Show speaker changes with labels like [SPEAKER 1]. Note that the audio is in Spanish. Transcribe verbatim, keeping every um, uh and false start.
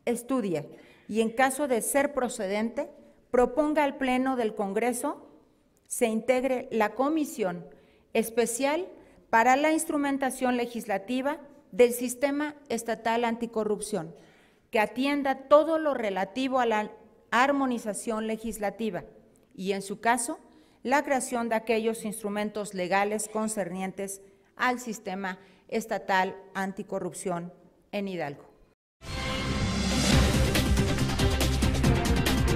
[SPEAKER 1] estudie y, en caso de ser procedente, proponga al Pleno del Congreso se integre la Comisión Especial para la Instrumentación Legislativa del Sistema Estatal Anticorrupción, que atienda todo lo relativo a la armonización legislativa y, en su caso, la creación de aquellos instrumentos legales concernientes al Sistema Estatal Anticorrupción en Hidalgo.